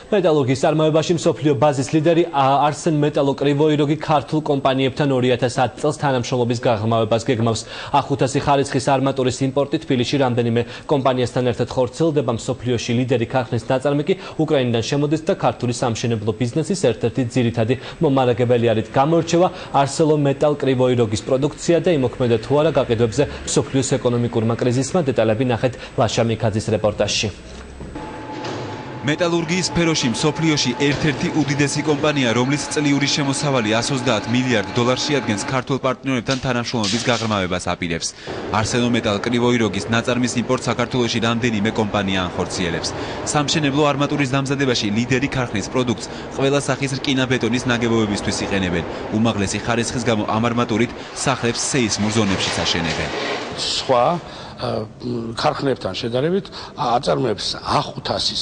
მეტალურგიის წარმოებაში მსოფლიო ბაზის ლიდერი არსენ მეტალო კრივოიროგი ქართულ კომპანიებთან 2010 წელს თანამშრომლობის გაღრმავებას გეგმავს. A500 ხარისხის არმატურის იმპორტი თბილისში რამდენიმე კომპანიასთან ერთად ხორციელდება. მსოფლიოში ლიდერი ქარხნის ნაწარმი კი უკრაინიდან შემოდის და ქართული სამშენებლო ბიზნესის ერთ-ერთი ძირითადი მომარაგებელი არის. გამოირჩევა ArcelorMittal კრივოიროგის პროდუქცია და იმოქმედა თუ არა გაყიდვებზე მსოფლიოს ეკონომიკურმა კრიზისმა. დეტალები ნახეთ ლაშა მიქაძის რეპორტაჟში. მეტალურგიის სფეროში მსოფლიოში ერთ-ერთი უდიდესი კომპანია, რომლის წლიური შემოსავალი 130 მილიარდ დოლარში ადგენს, ქართულ პარტნიორებთან თანამშრომლობის გაღრმავებას აპირებს. ArcelorMittal კრივოიროგის ნაწარმის იმპორტს საქართველოში რამდენიმე კომპანია ანხორციელებს. სამშენებლო არმატურის დამზადებაში ლიდერი ქარხნის პროდუქტს ყველა სახის რკინა-ბეტონის ნაგებობებისთვის იყენებენ. უმაღლესი ხარისხის გამო ამ არმატურით სახლებს სეისმურ ზონებშიც აშენებენ. სხვა ქარხნებთან შედარებით აწარმოებს A500-ის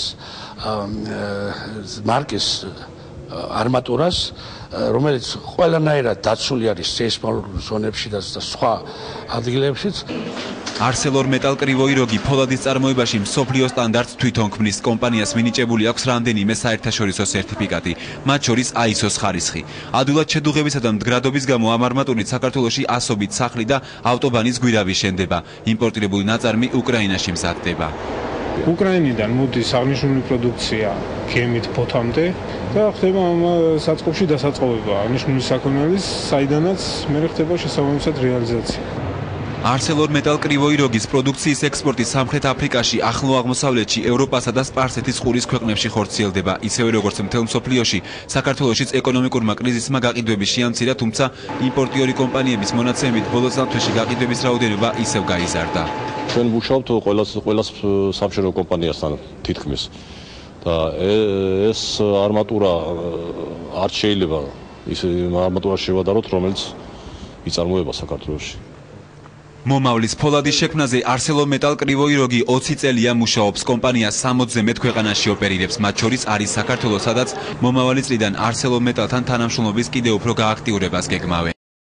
მარკის არმატურას, რომელიც ყველანაირად დაცული არის სეისმურ ზონებში და სხვა ადგილებშიც. ArcelorMittal კრივოიროგი ფოლადის წარმოებაში მსოფლიო სტანდარტს თვითონ ქმნის. კომპანიას მინიჭებული აქვს რამდენიმე საერთაშორისო სერტიფიკატი, მათ შორის ISO-ს ხარისხი. ადვილად შედუღებისა და მდგრადობის გამო ამ არმატურით საქართველოში ასობით სახლი და ავტობანის გვირავი შენდება. იმპორტირებული ნაწარმი უკრაინაში მზადდება. უკრაინიდან მოდის აღნიშნული პროდუქცია გემით ფოთამდე და ხდება ამ საწყობში დასაწყობება აღნიშნული საქონლის, საიდანაც მე ხდება შესაბამისად რეალიზაცია. ArcelorMittal კრივოიროგის პროდუქციის ექსპორტი სამხრეთ აფრიკაში, ახლო აღმოსავლეთში, ევროპასა და სპარსეთის ყურის ქვეყნებში ხორციელდება. ისევე როგორც მთელ მსოფლიოში, საქართველოშიც ეკონომიკურმა კრიზისმა გაყიდვები შეამცირა, თუმცა იმპორტიორი კომპანიების მონაცემებით ბოლო წლებში გაყიდვების რაოდენობა ისევ გაიზარდა. ჩვენ ვმუშაობთ ყველა სამშენებლო კომპანიასთან თითქმის და ეს არმატურა არ შეიძლება ის არმატურა შევადაროთ, რომელიც იწარმოება საქართველოში. მომავლის ფოლადის შექმნაზე ArcelorMittal კრივოიროგი 20 წელია მუშაობს. კომპანია 60-მდე ქვეყანაში ოპერირებს, მათ შორის არის საქართველო, სადაც მომავალი წლიდან ArcelorMittal-თან თანამშრომლობის კიდევ უფრო გააქტიურებას გეგმავენ.